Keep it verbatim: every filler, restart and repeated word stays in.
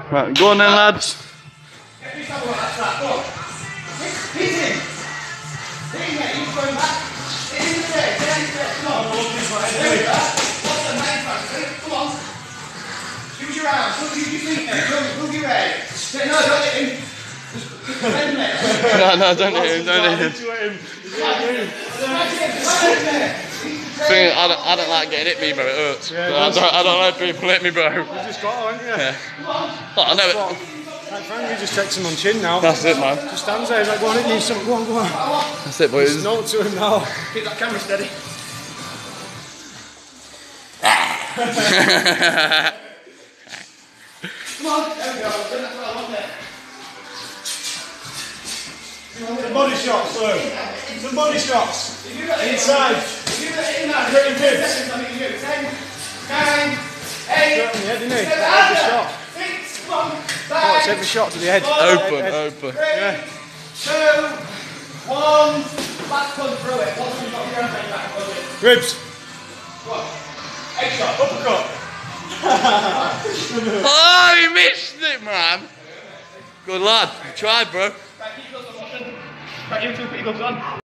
Right, go on then, lads. Use your arms, look at your feet now, look at your head. No, don't hit him. No, no, don't hit him, don't hit him. Thing is, I don't, I don't like getting hit me, bro, it hurts. Yeah, it I, don't, I don't like people hit me, bro. You just got on, haven't you? Yeah. Oh, I know it. Right, Frank, you just takes him on chin now. That's it, man. Just stands there, he's like, go on, hit me, something, go on, go on. That's it, boys. Note to him now. Keep that camera steady. Come on, there we go. That's what I want there. Some body shots, Lou. Some body shots. Inside. Pretty good. Ten, nine, eight, Shot on the head, didn't he? seven, Every shot. six, one, Oh, it's five, every shot to the head. Open, Head, head. open. three, Yeah. two, one. Back punch through it. Once you've got your hand back, punch it. Ribs. What? Egg shot. Uppercut. Oh, you missed it, man. Good lad. You tried, bro. Right, keep your gloves on. Right, you two put your gloves on.